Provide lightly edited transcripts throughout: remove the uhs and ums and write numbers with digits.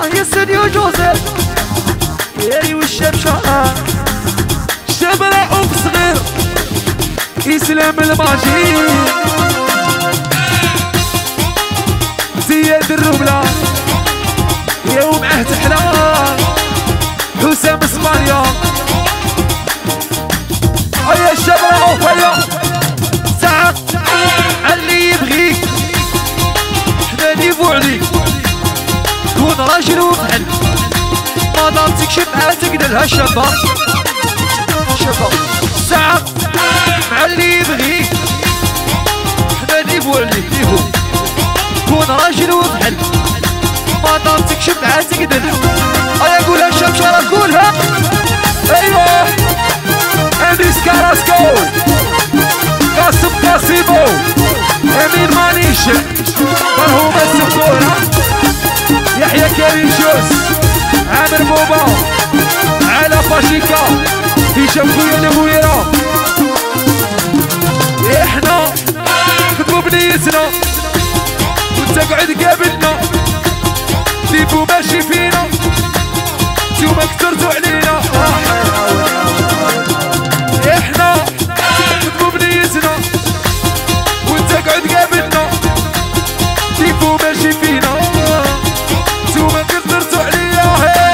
يا سيديو جوزيف يا والشاب شعار شاب رؤوف صغير إسلام الماجي زياد الرملة يا ومعه تحلال حسام اسبانيا هيا الشاب رؤوف هيا ساعة علي يبغيك حنا نيفو عليك كون راجل وفعل ما دارتك شبعة تقدلها الشابة ساعة مع اللي يبغيك حنا نيفو عليك نيفو كون راجل وفعل ما دارتك شبعة تقدلها ايا قولها الشاب شرف قولها ايوه انيس كاراسكو قاسم قاسيمو امين مانيش مرحوم السكورة يحيى كريم شوس عامر بوبا على باشيكا هشام خويا نبويرة احنا خدمو بنيتنا وانت قعد قابلنا ديبو ماشي فينا نتوما كثرتو علينا احنا خدمو بنيتنا وانت قعد قابلنا ديبو ماشي فينا نتوما كثرتو علينا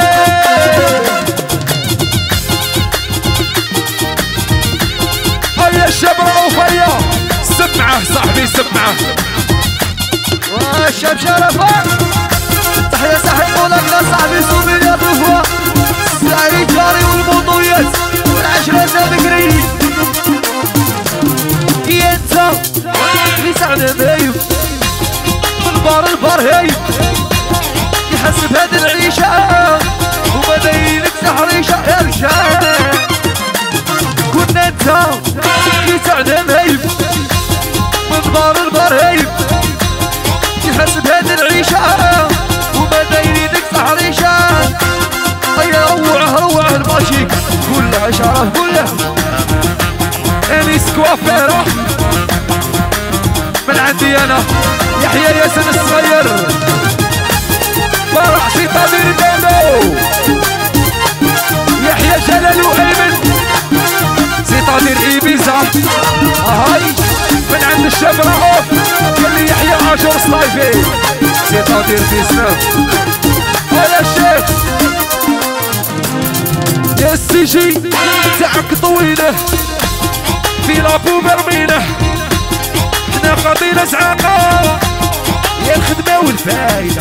هيا الشاب رؤوف هيا سمعه صاحبي سمعه والشاب شرفه تحية صاحب قولك لا صاحبي صوبي يا طفوة السعري جاري والموضوعات والعشرة بكري يا انت اللي سعد هايف من البار هايف يحسب هاد العيشة وما دايرك تحريشة يا رجال كنا انت اللي سعد هايف من البار هايف يحسب هاد العيشة وما دايرينك تحريشة هيا روعه الماشيك كلها شرف كلها انيس كوافيرة من عندي انا يحيى ياسن الصغير فرح في طبير دانو يحيى جلال وايمن سيطادير ايبيزا هاي من عند الشاب رؤوف اللي يحيى عاشور صلايفي سيطادير بيسنا هيا الشيخ يا السيجي تاعك طويله في لابو برميله حنا قاضينا زعاقه يا الخدمه والفايده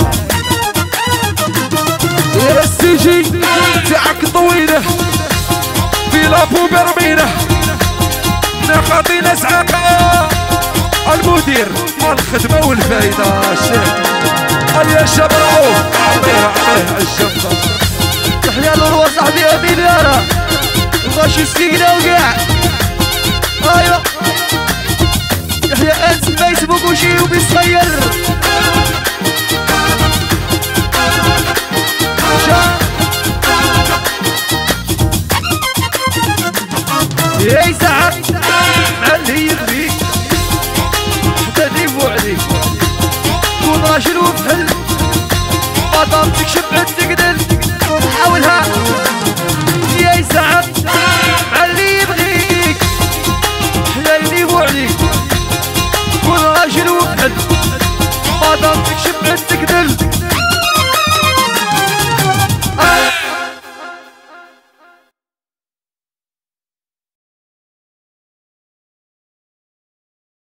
يا السيجي تاعك طويله في لابو برميله حنا قاضينا زعاقه المدير الخدمه والفايده الشيخ هيا الشاب رؤوف عليه الشمطه تحيا للروح صاحبي امين يارا ماشي سكينه وقاع ايوا يحيى انس فيسبوك وشي وبيصغير يا سعد مع اللي يغنيك حتى نيفو عليك كون راجل وفحل ما دامتك شبعت تقدر حاولها يا سعد مع اللي يبغيك حيا ينيفو عليك كون راجل وفحل ما دامتك شبعت تقدر